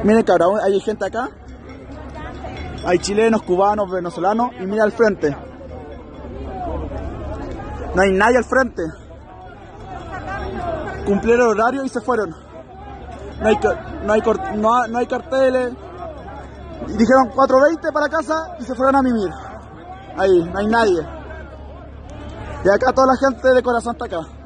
Miren cabrón, hay gente acá. Hay chilenos, cubanos, venezolanos. Y mira al frente. No hay nadie al frente. Cumplieron el horario y se fueron. No hay carteles. Y dijeron 4:20 para casa y se fueron a mimir. Ahí, no hay nadie. Y acá toda la gente de corazón está acá.